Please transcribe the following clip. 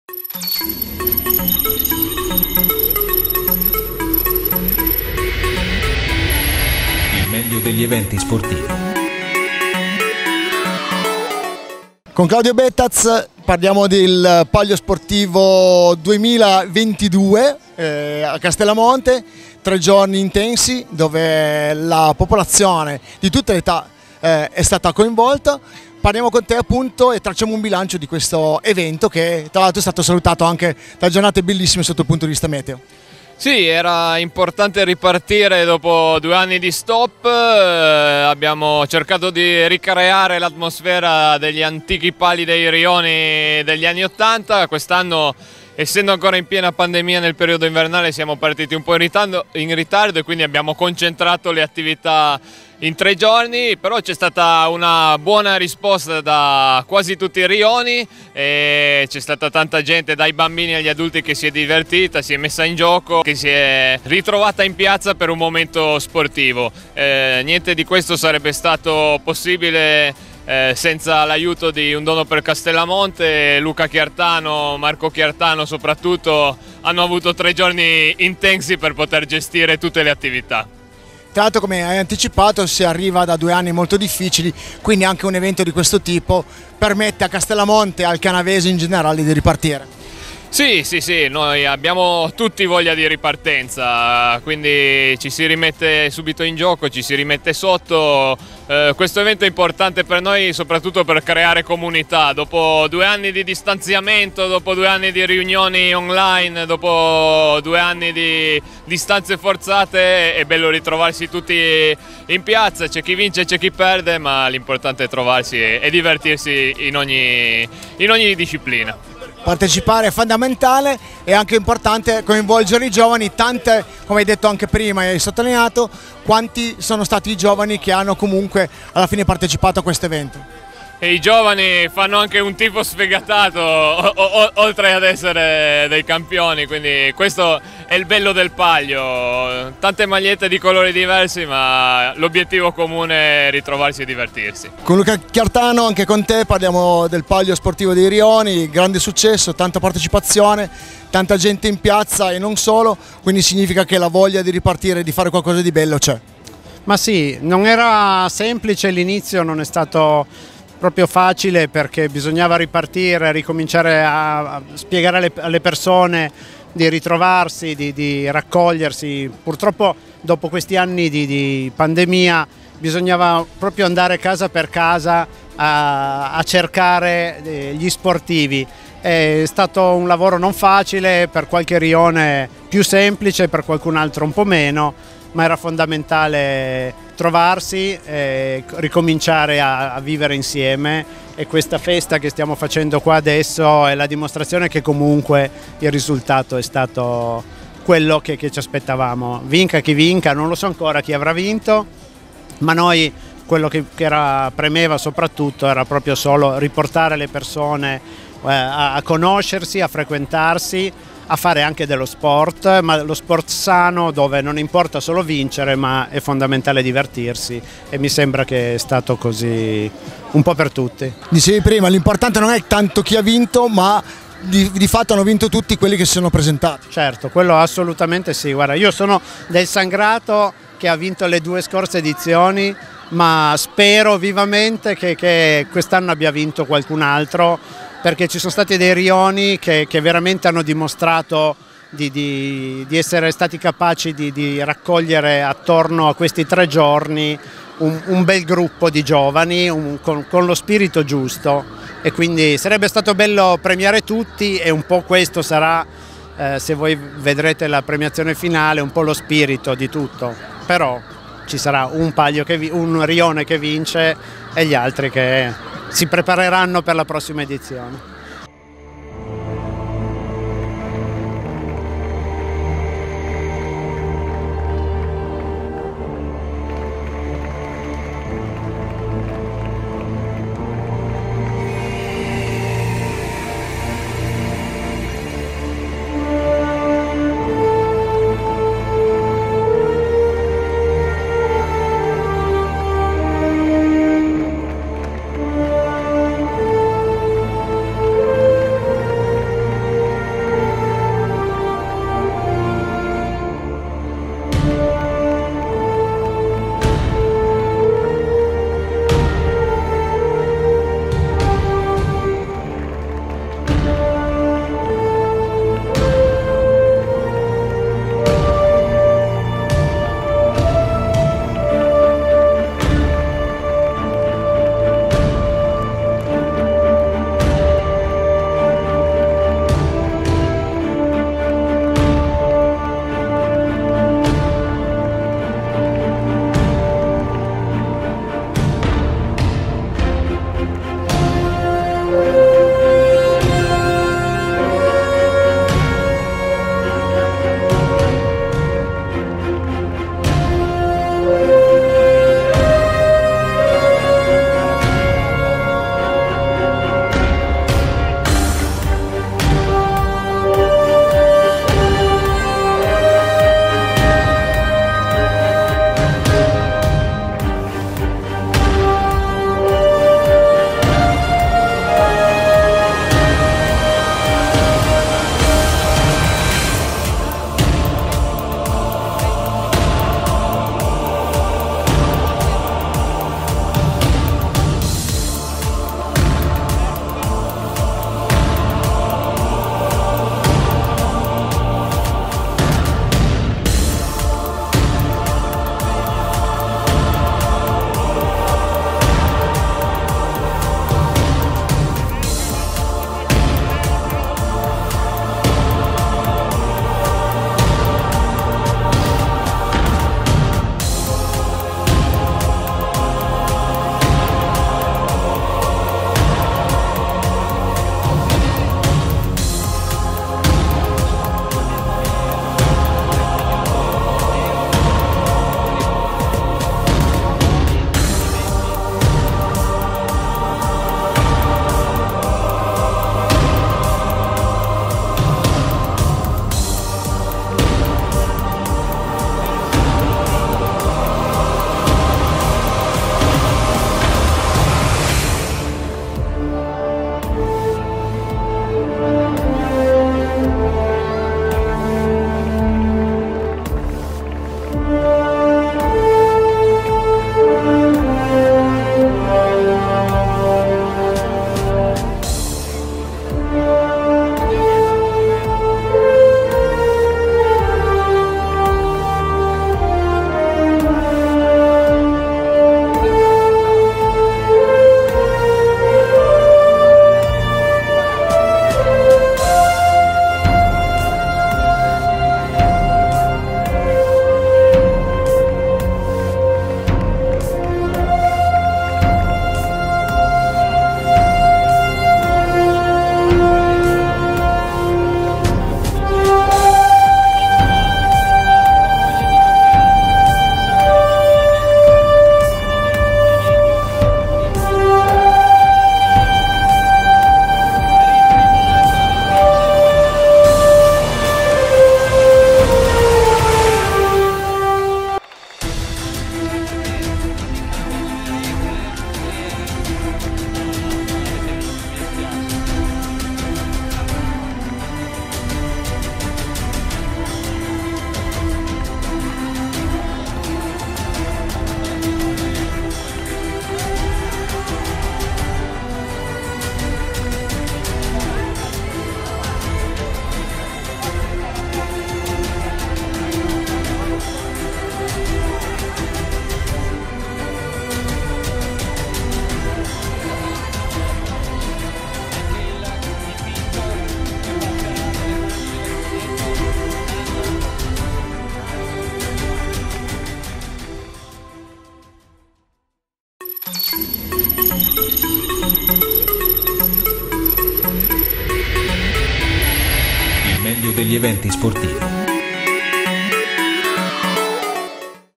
Il meglio degli eventi sportivi. Con Claudio Bettaz parliamo del Palio Sportivo 2022 a Castellamonte, 3 giorni intensi dove la popolazione di tutte le età è stata coinvolta. Parliamo con te appunto e tracciamo un bilancio di questo evento che tra l'altro è stato salutato anche da giornate bellissime sotto il punto di vista meteo. Sì, era importante ripartire dopo 2 anni di stop, abbiamo cercato di ricreare l'atmosfera degli antichi pali dei rioni degli anni '80, quest'anno essendo ancora in piena pandemia nel periodo invernale siamo partiti un po' in ritardo e quindi abbiamo concentrato le attività in 3 giorni, però c'è stata una buona risposta da quasi tutti i rioni e c'è stata tanta gente, dai bambini agli adulti, che si è divertita, si è messa in gioco, che si è ritrovata in piazza per un momento sportivo. Niente di questo sarebbe stato possibile senza l'aiuto di Un Dono per Castellamonte. Luca Chiartano, Marco Chiartano soprattutto hanno avuto 3 giorni intensi per poter gestire tutte le attività. Tra l'altro, come hai anticipato, si arriva da 2 anni molto difficili, quindi anche un evento di questo tipo permette a Castellamonte e al Canavese in generale di ripartire. Sì, noi abbiamo tutti voglia di ripartenza, quindi ci si rimette subito in gioco, ci si rimette sotto. Questo evento è importante per noi soprattutto per creare comunità. Dopo 2 anni di distanziamento, dopo 2 anni di riunioni online, dopo 2 anni di distanze forzate, è bello ritrovarsi tutti in piazza. C'è chi vince e c'è chi perde, ma l'importante è trovarsi e divertirsi in ogni disciplina. Partecipare è fondamentale, è anche importante coinvolgere i giovani, tante, come hai detto anche prima e hai sottolineato, quanti sono stati i giovani che hanno comunque alla fine partecipato a questo evento. E i giovani fanno anche un tifo sfegatato, oltre ad essere dei campioni, quindi questo è il bello del Palio. Tante magliette di colori diversi, ma l'obiettivo comune è ritrovarsi e divertirsi. Con Luca Chiartano, anche con te, parliamo del Palio Sportivo dei Rioni, grande successo, tanta partecipazione, tanta gente in piazza e non solo, quindi significa che la voglia di ripartire e di fare qualcosa di bello c'è. Ma sì, non era semplice, l'inizio non è stato proprio facile perché bisognava ripartire, ricominciare a spiegare alle persone di ritrovarsi, di raccogliersi. Purtroppo dopo questi anni di pandemia bisognava proprio andare casa per casa a cercare gli sportivi. È stato un lavoro non facile, per qualche rione più semplice, per qualcun altro un po' meno, ma era fondamentale trovarsi e ricominciare a vivere insieme, e questa festa che stiamo facendo qua adesso è la dimostrazione che comunque il risultato è stato quello che ci aspettavamo. Vinca chi vinca, non lo so ancora chi avrà vinto, ma noi quello che premeva soprattutto era proprio solo riportare le persone a conoscersi, a frequentarsi, a fare anche dello sport, ma lo sport sano dove non importa solo vincere, ma è fondamentale divertirsi, e mi sembra che è stato così un po' per tutti. Dicevi prima, l'importante non è tanto chi ha vinto, ma di fatto hanno vinto tutti quelli che si sono presentati. Certo, quello assolutamente sì. Guarda, io sono del Sangrato che ha vinto le 2 scorse edizioni, ma spero vivamente che quest'anno abbia vinto qualcun altro, perché ci sono stati dei rioni che veramente hanno dimostrato di essere stati capaci di raccogliere attorno a questi 3 giorni un bel gruppo di giovani con lo spirito giusto, e quindi sarebbe stato bello premiare tutti, e un po' questo sarà, se voi vedrete la premiazione finale, un po' lo spirito di tutto. Però ci sarà un rione che vince e gli altri che si prepareranno per la prossima edizione. mondo degli eventi sportivi.